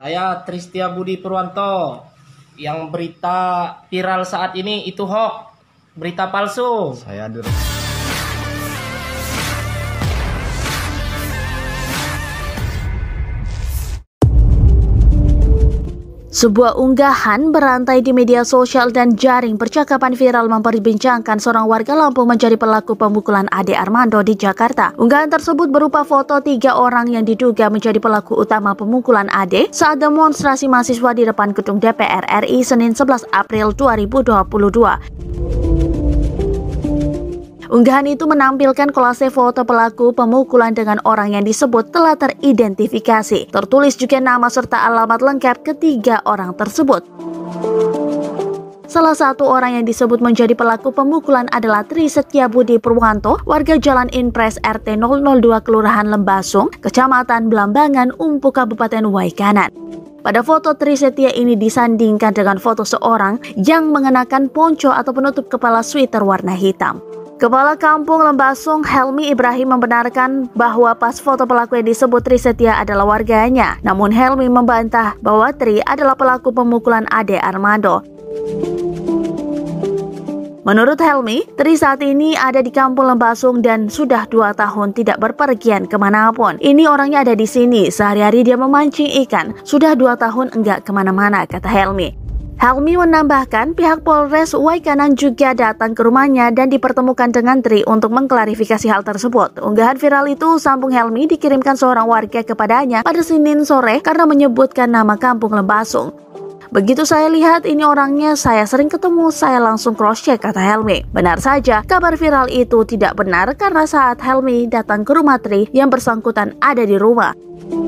Saya Tristia Budi Purwanto. Yang berita viral saat ini itu hoax, berita palsu. Saya Sebuah unggahan berantai di media sosial dan jaring percakapan viral memperbincangkan seorang warga Lampung menjadi pelaku pemukulan Ade Armando di Jakarta. Unggahan tersebut berupa foto 3 orang yang diduga menjadi pelaku utama pemukulan Ade saat demonstrasi mahasiswa di depan gedung DPR RI Senin 11 April 2022. Unggahan itu menampilkan kolase foto pelaku pemukulan dengan orang yang disebut telah teridentifikasi. Tertulis juga nama serta alamat lengkap ketiga orang tersebut. Salah satu orang yang disebut menjadi pelaku pemukulan adalah Tri Setiabudi Purwanto, warga Jalan Impres RT 002 Kelurahan Lembasung, Kecamatan Blambangan, Umpu, Kabupaten Waikanan. Pada foto Tri Setia ini disandingkan dengan foto seorang yang mengenakan ponco atau penutup kepala sweater warna hitam. Kepala Kampung Lembasung Helmi Ibrahim membenarkan bahwa pas foto pelaku yang disebut Tri Setia adalah warganya. Namun Helmi membantah bahwa Tri adalah pelaku pemukulan Ade Armando. Menurut Helmi, Tri saat ini ada di Kampung Lembasung dan sudah 2 tahun tidak berpergian kemanapun. Ini orangnya ada di sini, sehari-hari dia memancing ikan. Sudah 2 tahun enggak kemana-mana, kata Helmi. Helmi menambahkan pihak Polres Waikanan juga datang ke rumahnya dan dipertemukan dengan Tri untuk mengklarifikasi hal tersebut. Unggahan viral itu, sambung Helmi, dikirimkan seorang warga kepadanya pada Senin sore karena menyebutkan nama Kampung Lembasung. Begitu saya lihat ini orangnya, saya sering ketemu, saya langsung cross-check, kata Helmi. Benar saja, kabar viral itu tidak benar karena saat Helmi datang ke rumah Tri, yang bersangkutan ada di rumah.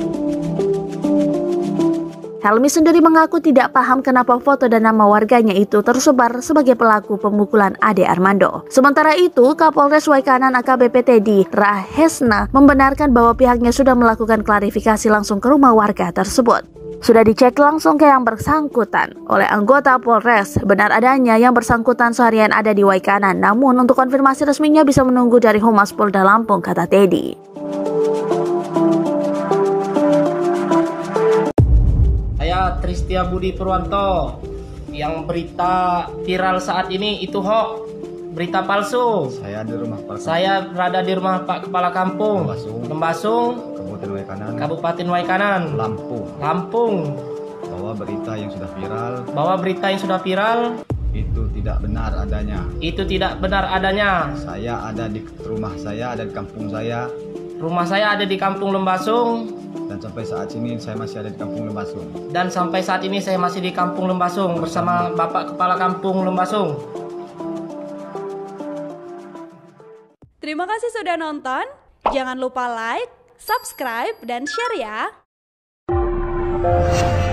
Helmi sendiri mengaku tidak paham kenapa foto dan nama warganya itu tersebar sebagai pelaku pemukulan Ade Armando. Sementara itu, Kapolres Waikanan AKBP Teddy Rahesna membenarkan bahwa pihaknya sudah melakukan klarifikasi langsung ke rumah warga tersebut. Sudah dicek langsung ke yang bersangkutan oleh anggota Polres. Benar adanya yang bersangkutan seharian ada di Waikanan, namun untuk konfirmasi resminya bisa menunggu dari Humas Polda Lampung, kata Teddy. Saya Tristia Budi Purwanto. Yang berita viral saat ini itu hoax, berita palsu. Saya berada di rumah Pak Kepala Kampung Lembasung, Kabupaten Waikanan, Lampung. bahwa berita yang sudah viral itu tidak benar adanya. Saya ada di rumah saya, ada di kampung saya. Rumah saya ada di Kampung Lembasung. Dan sampai saat ini saya masih ada di Kampung Lembasung. Bersama Bapak Kepala Kampung Lembasung. Terima kasih sudah nonton. Jangan lupa like, subscribe, dan share ya.